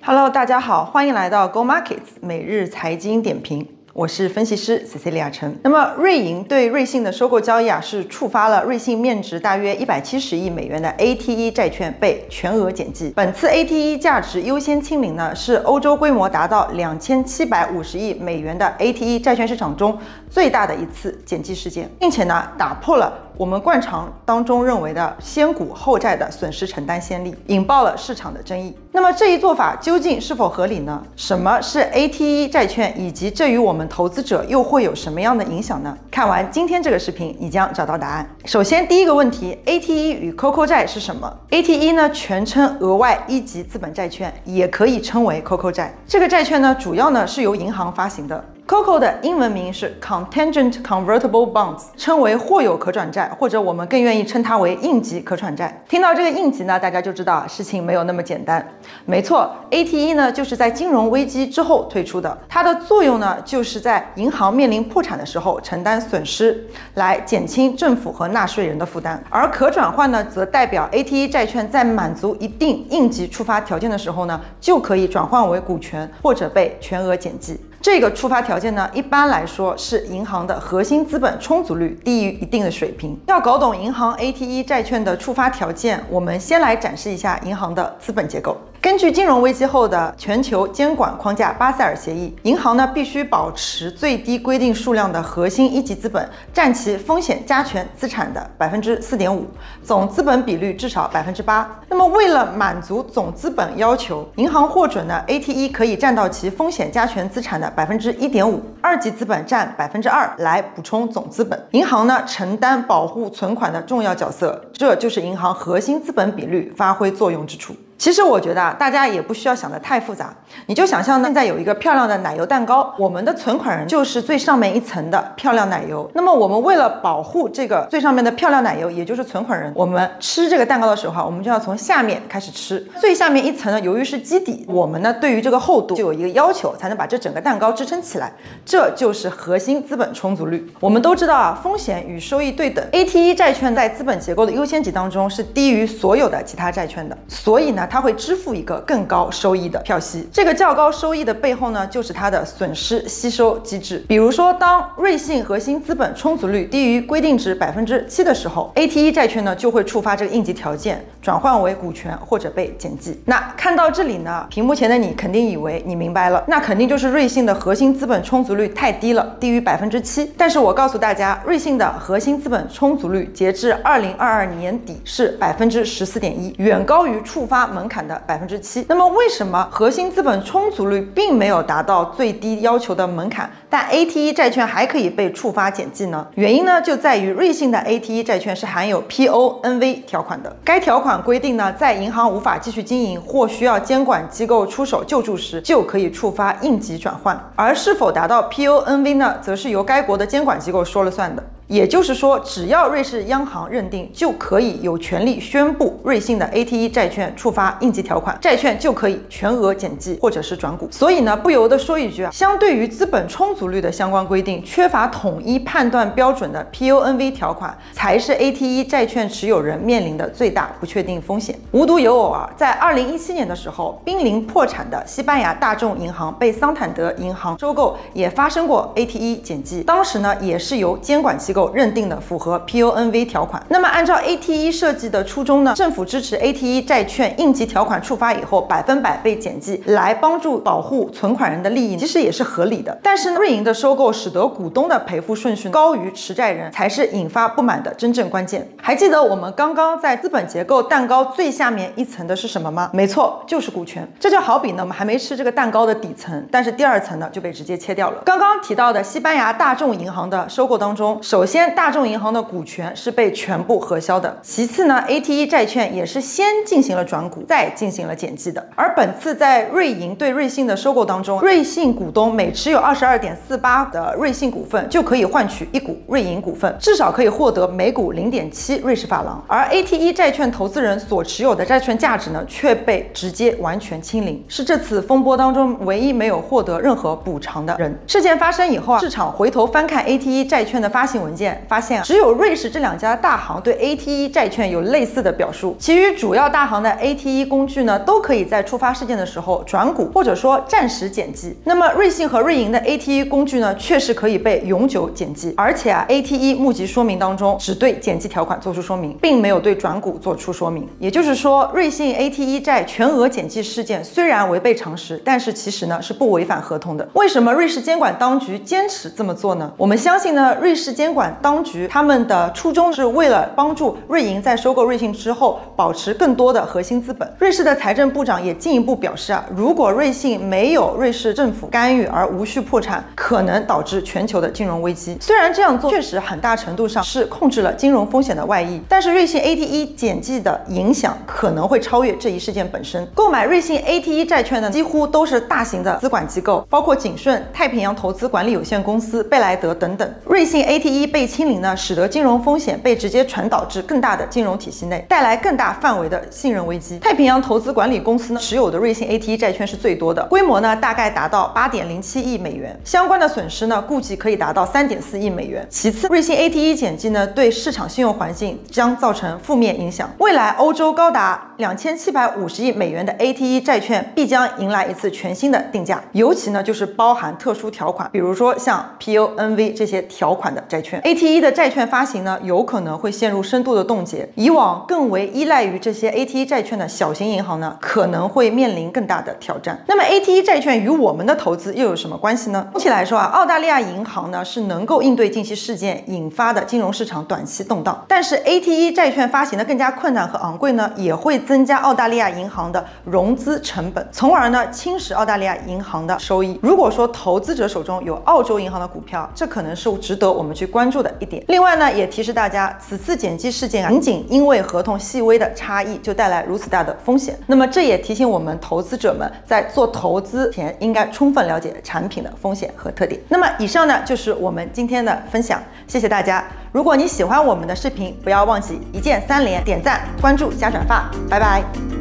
Hello， 大家好，欢迎来到 Go Markets 每日财经点评。我是分析师 Cecilia 陈。那么瑞银对瑞信的收购交易是触发了瑞信面值大约170亿美元的 ATE 债券被全额减记。本次 ATE 价值优先清零呢，是欧洲规模达到2750亿美元的 ATE 债券市场中最大的一次减记事件，并且呢打破了我们惯常当中认为的先股后债的损失承担先例，引爆了市场的争议。那么这一做法究竟是否合理呢？什么是 ATE 债券，以及这与我们投资者又会有什么样的影响呢？看完今天这个视频，你将找到答案。首先，第一个问题 ，ATE 与 COCO 债是什么 ？ATE 呢全称额外一级资本债券，也可以称为 COCO 债。这个债券呢主要呢是由银行发行的。COCO 的英文名是 Contingent Convertible Bonds， 称为或有可转债，或者我们更愿意称它为应急可转债。听到这个应急呢，大家就知道事情没有那么简单。没错 ，ATE 呢就是在金融危机之后推出的，它的作用呢就是在银行面临破产的时候承担损失，来减轻政府和纳税人的负担。而可转换呢，则代表 ATE 债券在满足一定应急触发条件的时候呢，就可以转换为股权或者被全额减记。这个触发条件呢，一般来说是银行的核心资本充足率低于一定的水平。要搞懂银行 ATE 债券的触发条件，我们先来展示一下银行的资本结构。根据金融危机后的全球监管框架巴塞尔协议，银行呢必须保持最低规定数量的核心一级资本占其风险加权资产的4.5%，总资本比率至少8%。那么为了满足总资本要求，银行获准呢 ATE 可以占到其风险加权资产的1.5%，二级资本占2%来补充总资本。银行呢承担保护存款的重要角色，这就是银行核心资本比率发挥作用之处。其实我觉得大家也不需要想得太复杂，你就想象现在有一个漂亮的奶油蛋糕，我们的存款人就是最上面一层的漂亮奶油。那么我们为了保护这个最上面的漂亮奶油，也就是存款人，我们吃这个蛋糕的时候，我们就要从下面开始吃。最下面一层呢，由于是基底，我们呢对于这个厚度就有一个要求，才能把这整个蛋糕支撑起来。这就是核心资本充足率。我们都知道风险与收益对等 ，ATE 债券在资本结构的优先级当中是低于所有的其他债券的，所以呢，它会支付一个更高收益的票息。这个较高收益的背后呢，就是它的损失吸收机制。比如说，当瑞信核心资本充足率低于规定值7%的时候 ，ATE 债券呢就会触发这个应急条件，转换为股权或者被减记。那看到这里呢，屏幕前的你肯定以为你明白了，那肯定就是瑞信的核心资本充足率太低了，低于7%。但是我告诉大家，瑞信的核心资本充足率截至2022年底是14.1%，远高于触发门槛的7%。那么为什么核心资本充足率并没有达到最低要求的门槛，但 ATE 债券还可以被触发减记呢？原因呢就在于瑞信的 ATE 债券是含有 PONV 条款的。该条款规定呢，在银行无法继续经营或需要监管机构出手救助时，就可以触发应急转换。而是否达到 PONV 呢，则是由该国的监管机构说了算的。也就是说，只要瑞士央行认定，就可以有权利宣布瑞信的 ATE 债券触发应急条款，债券就可以全额减记或者是转股。所以呢，不由得说一句相对于资本充足率的相关规定，缺乏统一判断标准的 PONV 条款，才是 ATE 债券持有人面临的最大不确定风险。无独有偶在2017年的时候，濒临破产的西班牙大众银行被桑坦德银行收购，也发生过 ATE 减记，当时呢，也是由监管机构认定的符合 PONV 条款。那么按照 ATE 设计的初衷呢，政府支持 ATE 债券应急条款触发以后100%被减记，来帮助保护存款人的利益，其实也是合理的。但是瑞银的收购使得股东的赔付顺序高于持债人，才是引发不满的真正关键。还记得我们刚刚在资本结构蛋糕最下面一层的是什么吗？没错，就是股权。这就好比呢，我们还没吃这个蛋糕的底层，但是第二层呢就被直接切掉了。刚刚提到的西班牙大众银行的收购当中，首先大众银行的股权是被全部核销的，其次呢 ATE 债券也是先进行了转股，再进行了减记的。而本次在瑞银对瑞信的收购当中，瑞信股东每持有22.48%的瑞信股份，就可以换取1股瑞银股份，至少可以获得每股0.7瑞士法郎。而 ATE 债券投资人所持有的债券价值呢，却被直接完全清零，是这次风波当中唯一没有获得任何补偿的人。事件发生以后市场回头翻看 ATE 债券的发行文件， 件发现，只有瑞士这2家大行对 AT1 债券有类似的表述，其余主要大行的 AT1 工具呢，都可以在触发事件的时候转股，或者说暂时减记。那么瑞信和瑞银的 AT1 工具呢，确实可以被永久减记，而且AT1 募集说明当中只对减记条款做出说明，并没有对转股做出说明。也就是说，瑞信 AT1 债全额减记事件虽然违背常识，但是其实呢是不违反合同的。为什么瑞士监管当局坚持这么做呢？我们相信呢，瑞士监管当局他们的初衷是为了帮助瑞银在收购瑞信之后保持更多的核心资本。瑞士的财政部长也进一步表示如果瑞信没有瑞士政府干预而无序破产，可能导致全球的金融危机。虽然这样做确实很大程度上是控制了金融风险的外溢，但是瑞信 AT1 减记的影响可能会超越这一事件本身。购买瑞信 AT1 债券的几乎都是大型的资管机构，包括景顺、太平洋投资管理有限公司、贝莱德等等。瑞信 AT1 被清零呢，使得金融风险被直接传导至更大的金融体系内，带来更大范围的信任危机。太平洋投资管理公司呢持有的瑞信 AT1 债券是最多的，规模呢大概达到8.07亿美元，相关的损失呢估计可以达到3.4亿美元。其次，瑞信 AT1 减记呢对市场信用环境将造成负面影响。未来欧洲高达2750亿美元的 AT1 债券必将迎来一次全新的定价，尤其呢就是包含特殊条款，比如说像 PONV 这些条款的债券。AT1 的债券发行呢有可能会陷入深度的冻结，以往更为依赖于这些 AT1 债券的小型银行呢可能会面临更大的挑战。那么 AT1 债券与我们的投资又有什么关系呢？总体来说澳大利亚银行呢是能够应对近期事件引发的金融市场短期动荡，但是 AT1 债券发行的更加困难和昂贵呢，也会增加澳大利亚银行的融资成本，从而呢侵蚀澳大利亚银行的收益。如果说投资者手中有澳洲银行的股票，这可能是值得我们去关注的一点。另外呢，也提示大家，此次减记事件仅仅因为合同细微的差异就带来如此大的风险。那么这也提醒我们投资者们在做投资前应该充分了解产品的风险和特点。那么以上呢就是我们今天的分享，谢谢大家。如果你喜欢我们的视频，不要忘记一键3连，点赞、关注加转发，拜拜。